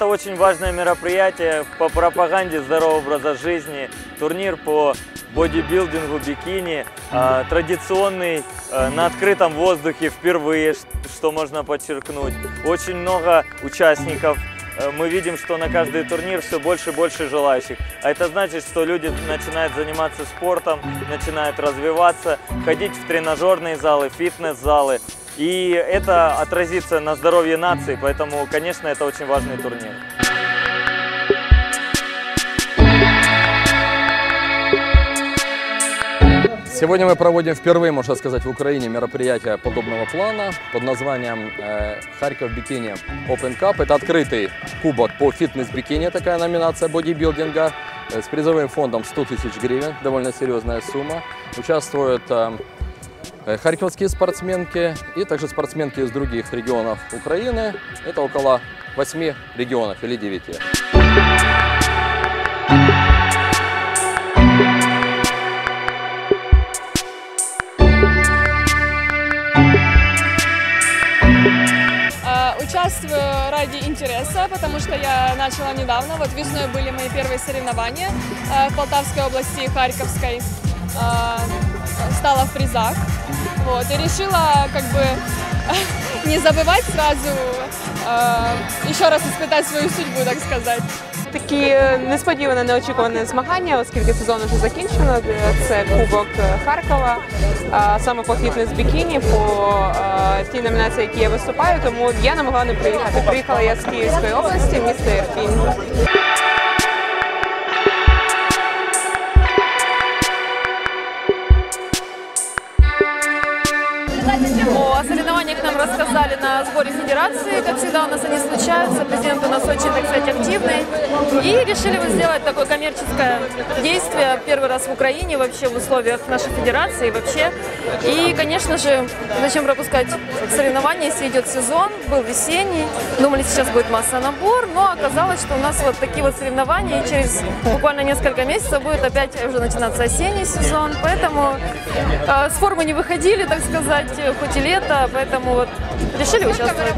это очень важное мероприятие по пропаганде здорового образа жизни, турнир по бодибилдингу, бикини, традиционный, на открытом воздухе впервые, что можно подчеркнуть. Очень много участников. Мы видим, что на каждый турнир все больше и больше желающих. А это значит, что люди начинают заниматься спортом, начинают развиваться, ходить в тренажерные залы, фитнес-залы. И это отразится на здоровье нации, поэтому, конечно, это очень важный турнир. Сегодня мы проводим впервые, можно сказать, в Украине мероприятие подобного плана под названием Харьков Бикини Open Cup. Это открытый кубок по фитнес-бикини, такая номинация бодибилдинга, с призовым фондом 100 000 гривен, довольно серьезная сумма. Участвуют харьковские спортсменки и также спортсменки из других регионов Украины. Это около 8 регионов или 9. Участвую ради интереса, потому что я начала недавно. Вот весной были мои первые соревнования в Полтавской области, Харьковской. Стала в призах. Вот, и решила как бы не забывать сразу, еще раз испытать свою судьбу, так сказати. Такі несподіване, неочікуване змагання, оскільки сезон вже закінчено. Це Кубок Харкова, саме по фітнес-бікіні, по тій номінації, які я виступаю, тому я не могла не приїхати. Приїхала я з Київської області, місто Ірпінь. О соревнованиях нам рассказали на сборе федерации. Как всегда у нас они случаются. Президент у нас очень, так сказать, активный. И решили мы сделать такое коммерческое действие. Первый раз в Украине, вообще в условиях нашей федерации вообще. И, конечно же, зачем пропускать соревнования, если идет сезон. Был весенний. Думали, сейчас будет масса набор. Но оказалось, что у нас вот такие вот соревнования. И через буквально несколько месяцев будет опять уже начинаться осенний сезон. Поэтому с формы не выходили, так сказать, хоть и лето, поэтому вот решили участвовать.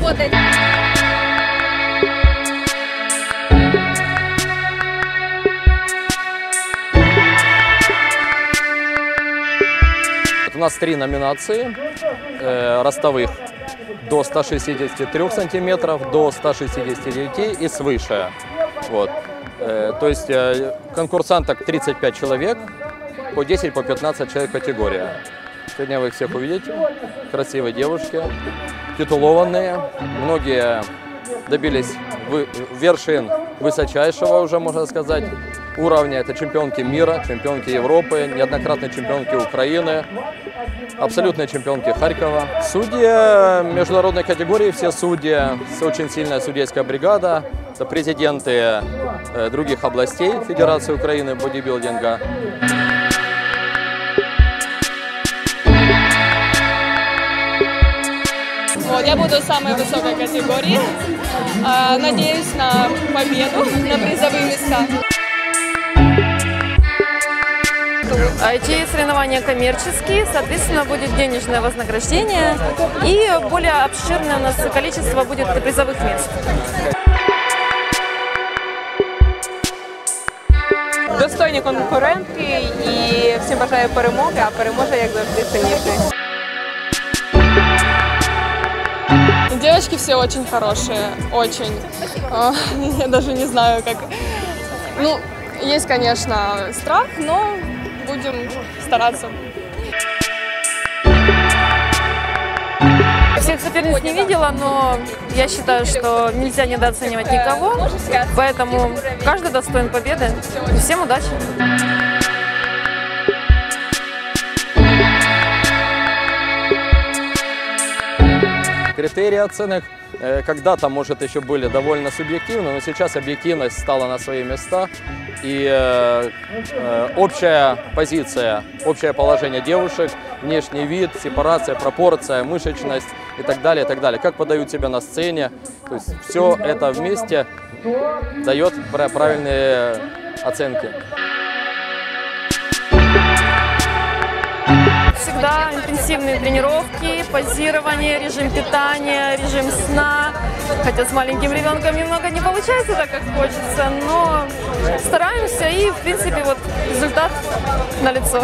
У нас 3 номинации ростовых до 163 сантиметров, до 169 и свыше. Вот. То есть конкурсанток 35 человек, по 10, по 15 человек категория. Сегодня вы их всех увидите. Красивые девушки, титулованные. Многие добились вершин высочайшего, уже можно сказать, уровня. Это чемпионки мира, чемпионки Европы, неоднократные чемпионки Украины, абсолютные чемпионки Харькова. Судьи международной категории, все судьи, очень сильная судейская бригада. Это президенты других областей Федерации Украины бодибилдинга. Вот, я буду в самой высокой категории. Надеюсь на победу, на призовые места. Эти соревнования коммерческие, соответственно, будет денежное вознаграждение и более обширное у нас количество будет призовых мест. Достойні конкурентки і всім бажаю перемоги, а переможе, як завжди, сильніший. Девочки все очень хорошие, очень. Я даже не знаю, как. Ну, есть, конечно, страх, но будем стараться. Всех соперниц не видела, но я считаю, что нельзя недооценивать никого, поэтому каждый достоин победы. Всем удачи! Критерии оценок когда-то, может, еще были довольно субъективны, но сейчас объективность стала на свои места. И общая позиция, общее положение девушек, внешний вид, сепарация, пропорция, мышечность и так далее, как подают себя на сцене. То есть все это вместе дает правильные оценки. Всегда интенсивные тренировки, позирование, режим питания, режим сна, Хотя с маленьким ребенком немного не получается так, как хочется, но стараемся и, в принципе, вот результат налицо.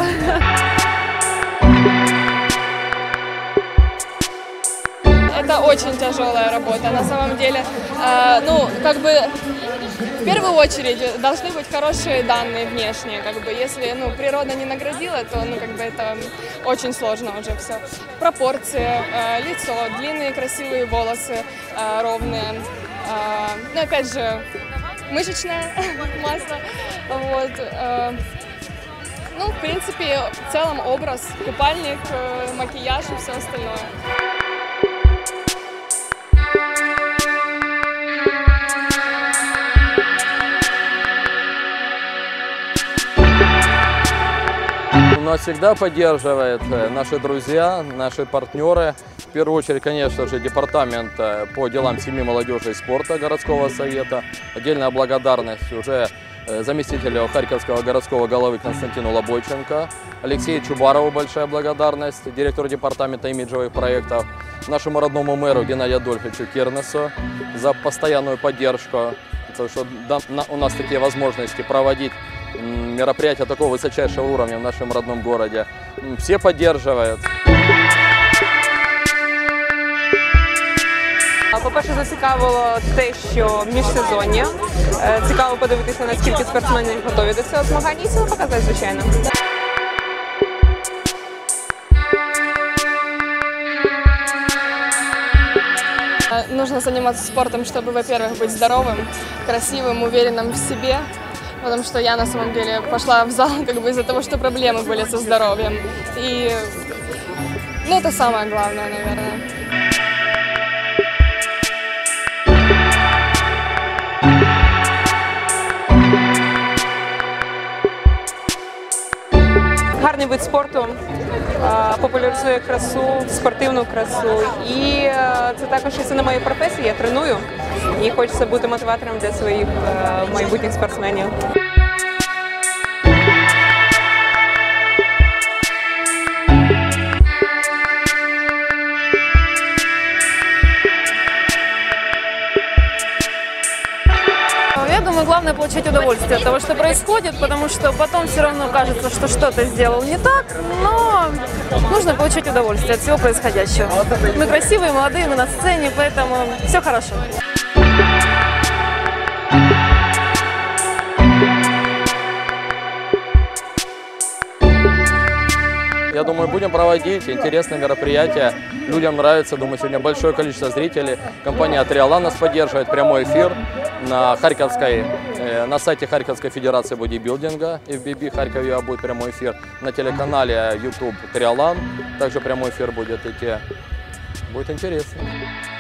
Это очень тяжелая работа, на самом деле. Ну, как бы, в первую очередь должны быть хорошие данные внешние, как бы, если, ну, природа не наградила, то, ну, как бы, это очень сложно уже все. Пропорции, лицо, длинные красивые волосы, ровные, ну, опять же, мышечная масса, вот. Ну, в принципе, в целом образ, купальник, макияж и все остальное. Нас всегда поддерживают наши друзья, наши партнеры. В первую очередь, конечно же, департамент по делам семьи, молодежи и спорта городского совета. Отдельная благодарность уже заместителю Харьковского городского головы Константину Лобойченко, Алексею Чубарову большая благодарность, директору департамента имиджевых проектов, нашему родному мэру Геннадию Адольфовичу Кирнесу за постоянную поддержку, потому что у нас такие возможности проводить мероприятия такого высочайшего уровня в нашем родном городе. Все поддерживают. По-перше, зацікавило те, що міжсезоння. Цікаво подивитися, наскільки спортсменів готові до цього змагання і себе показати, звичайно. Нужно заниматься спортом, чтобы, во-первых, быть здоровым, красивым, уверенным в себе. Потому что я на самом деле пошла в зал как бы из-за того, что проблемы были со здоровьем. И ну, это самое главное, наверное. Гарний вид спорту, популяризує красу, спортивну красу. І це також і це не моя професія, я треную. І хочеться бути мотиватором для своїх майбутніх спортсменів. Я думаю, главное получить удовольствие от того, что происходит, потому что потом все равно кажется, что что-то сделал не так, но нужно получить удовольствие от всего происходящего. Мы красивые, молодые, мы на сцене, поэтому все хорошо. Я думаю, будем проводить интересные мероприятия. Людям нравится, думаю, сегодня большое количество зрителей. Компания Триолан нас поддерживает, прямой эфир на сайте Харьковской Федерации бодибилдинга, FBB Харьков будет прямой эфир, на телеканале YouTube Триолан также прямой эфир будет идти. Будет интересно.